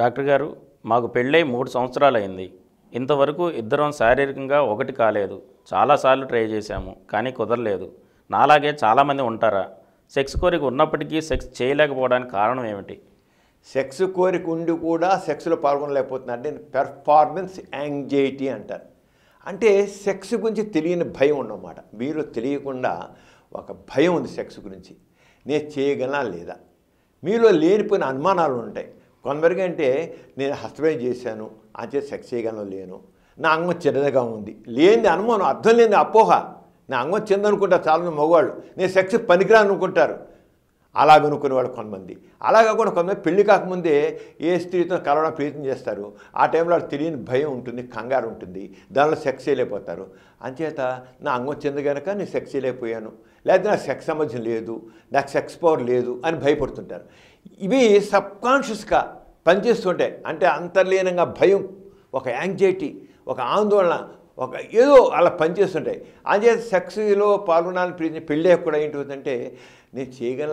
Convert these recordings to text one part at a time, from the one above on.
Doctor గారు, మాకు పెళ్ళై 3 సంవత్సరాలైంది. ఇంతవరకు ఇద్దరం శారీరకంగా ఒకటి కాలేదు. చాలాసార్లు ట్రై చేశాము, కానీ కుదరలేదు. నాలాగే చాలామంది ఉంటారా? సెక్స్ కోరిక ఉన్నప్పటికీ సెక్స్ చేయలేకపోవడానికి కారణం ఏమిటి? సెక్స్ కోరిక ఉండి కూడా సెక్స్లో పాల్గొనలేకపోతున్నారు అంటే పెర్ఫార్మెన్స్ యాంగ్జైటీ అంటారు. అంటే సెక్స్ గురించి తెలియని భయం ఉన్నమాట. మీరు తెలియకుండా ఒక భయం ఉంది సెక్స్ గురించి. నేను చేయగలనా లేదా, మీలో లేనిపోయిన అనుమానాలు ఉంటాయి. కొందరికి అంటే నేను హస్తమేం చేశాను అంతే సెక్స్ చేయగలను లేను, నా అంగం చిన్నదిగా ఉంది, లేని అనుమానం, అర్థం లేని అపోహ. నా అంగం చిన్నదనుకుంటారు చాలామంది మగవాళ్ళు, నేను సెక్స్ పనికిరాను అనుకుంటారు. అలాగనుకునేవాళ్ళు కొంతమంది. అలా కాకుండా కొంతమంది పెళ్లి కాకముందే ఏ స్త్రీతో కలవడం ప్రయత్నం చేస్తారు. ఆ టైంలో వాళ్ళకి తెలియని భయం ఉంటుంది, కంగారు ఉంటుంది, దానిలో సెక్స్ చేయలేకపోతారు. అంచేత నా అంగం చెంది కనుక నేను సెక్స్ చేయలేకపోయాను, లేకపోతే నాకు సెక్స్ సంబంధం లేదు, నాకు సెక్స్ పవర్ లేదు అని భయపడుతుంటారు. ఇవి సబ్కాన్షియస్గా పనిచేస్తుంటాయి. అంటే అంతర్లీనంగా భయం, ఒక యాంగ్జైటీ, ఒక ఆందోళన, ఒక ఏదో అలా పనిచేస్తుంటాయి. అంచేత సెక్స్లో పాల్గొనాలని పెళ్ళే కూడా ఏంటంటే నేను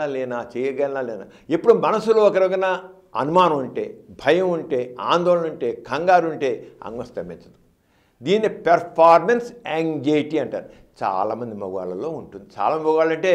చేయగలనా లేనా ఎప్పుడు మనసులో ఒక రకమైన అనుమానం ఉంటే, భయం ఉంటే, ఆందోళన ఉంటే, కంగారు ఉంటే అంగం స్తంభించదు. దీన్ని పెర్ఫార్మెన్స్ యాంగ్జైటీ అంటారు. చాలామంది మగవాళ్ళలో ఉంటుంది. చాలా మగవాళ్ళు అంటే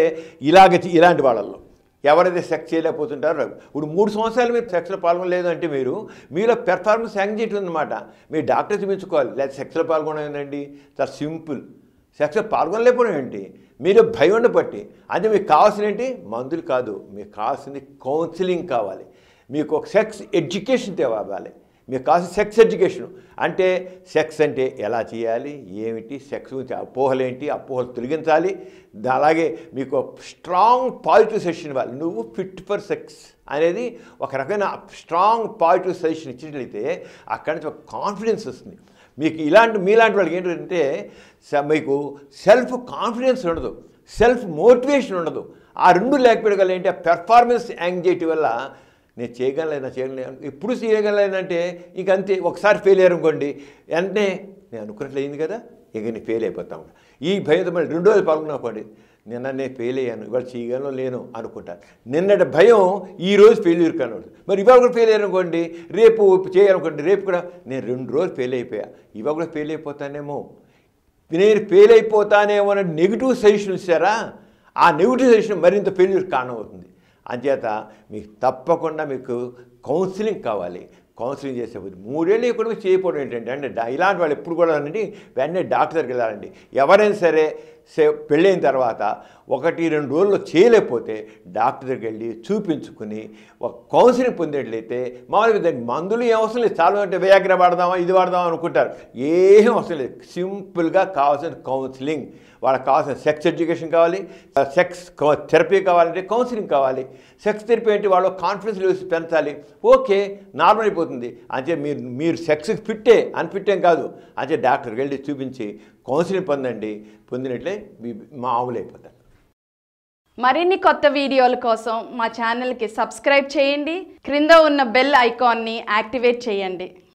ఇలాంటి వాళ్ళల్లో ఎవరైతే సెక్స్ చేయలేకపోతుంటారో, ఇప్పుడు 3 సంవత్సరాలు మీరు సెక్స్లో పాల్గొనలేదు అంటే మీలో పెర్ఫార్మెన్స్ యాంగ్జైటీ ఉందన్నమాట. మీరు డాక్టర్ చూపించుకోవాలి. లేదా సెక్స్లో పాల్గొనేదండి చాలా సింపుల్. సెక్స్లో పాల్గొనలేకపోవడం ఏంటి, మీరు భయం ఉండబట్టి. అంటే మీకు కావాల్సిన ఏంటి, మందులు కాదు, మీకు కావాల్సింది కౌన్సిలింగ్ కావాలి. మీకు ఒక సెక్స్ ఎడ్యుకేషన్ తేవాలి. మీకు కావాల్సిన సెక్స్ ఎడ్యుకేషన్ అంటే సెక్స్ అంటే ఎలా చేయాలి, ఏమిటి, సెక్స్ గురించి అపోహలేంటి, అపోహలు తొలగించాలి. అలాగే మీకు స్ట్రాంగ్ పాజిటివ్ సజెషన్ ఇవ్వాలి. నువ్వు ఫిట్ ఫర్ సెక్స్ అనేది ఒక రకమైన స్ట్రాంగ్ పాజిటివ్ సజెషన్ ఇచ్చినట్లయితే అక్కడి నుంచి ఒక కాన్ఫిడెన్స్ వస్తుంది. మీకు మీలాంటి వాళ్ళకి ఏంటంటే మీకు సెల్ఫ్ కాన్ఫిడెన్స్ ఉండదు, సెల్ఫ్ మోటివేషన్ ఉండదు. ఆ రెండు లేకపోవడం ఏంటి, ఆ పెర్ఫార్మెన్స్ యాంగ్జైటీ వల్ల నేను చేయగలను ఎప్పుడు చేయగలనంటే ఇంక అంతే. ఒకసారి ఫెయిల్ అయ్యారు అనుకోండి, వెంటనే నేను అనుకున్నట్లు అయింది కదా, ఇక నేను ఫెయిల్ అయిపోతాను. ఈ భయంతో మళ్ళీ 2 రోజులు పాల్గొనకపోండి, నిన్న నేను ఫెయిల్ అయ్యాను, ఇవాళ చేయగలను లేను అనుకుంటాను. నిన్నటి భయం ఈరోజు ఫెయిల్యూర్ కనబడదు. మరి ఇవాళ కూడా ఫెయిల్ అయ్యారు అనుకోండి, రేపు చేయాలనుకోండి, రేపు కూడా నేను 2 రోజులు ఫెయిల్ అయిపోయా, ఇవాళ కూడా ఫెయిల్ అయిపోతానేమో, నేను ఫెయిల్ అయిపోతానేమో అనే నెగిటివ్ సజెషన్ ఇస్తారా, ఆ నెగిటివ్ సజెషన్ మరింత ఫెయిల్యూర్ కారణం అవుతుంది. అంచేత మీకు తప్పకుండా మీకు కౌన్సిలింగ్ కావాలి. కౌన్సిలింగ్ చేసేప్పుడు 3 ఏళ్ళు కూడా చేయకపోవడం ఏంటంటే అంటే ఇలాంటి వాళ్ళు ఎప్పుడు కూడా అండి వెంటనే డాక్టర్ దగ్గరికి వెళ్ళాలండి. ఎవరైనా సరే పెళ్ళైన తర్వాత 1-2 రోజుల్లో చేయలేకపోతే డాక్టర్ దగ్గరికి వెళ్ళి చూపించుకుని ఒక కౌన్సిలింగ్ పొందేట్లయితే మామూలుగా దానికి మందులు ఏం అవసరం లేదు. చాలా అంటే వేయాగ్ర వాడదామా ఇది వాడదామా అనుకుంటారు, ఏం అవసరం లేదు. సింపుల్గా కావాల్సిన కౌన్సిలింగ్, వాళ్ళకి కావాల్సిన సెక్స్ ఎడ్యుకేషన్ కావాలి, సెక్స్ థెరపీ కావాలంటే కౌన్సిలింగ్ కావాలి. సెక్స్ థెరపీ అంటే వాళ్ళు కాన్ఫిడెన్స్ లెవెల్స్ పెంచాలి. ఓకే, నార్మల్ అయిపోతుంది. అంటే మీరు సెక్స్కి ఫిట్టే అన్ఫిట్టేం కాదు. అంటే డాక్టర్కి వెళ్ళి చూపించి కౌన్సిలింగ్ పొందినట్లే మామూలు అయిపోతారు. మరిన్ని కొత్త వీడియోల కోసం మా ఛానల్కి సబ్స్క్రైబ్ చేయండి. క్రింద ఉన్న బెల్ ఐకాన్ని యాక్టివేట్ చేయండి.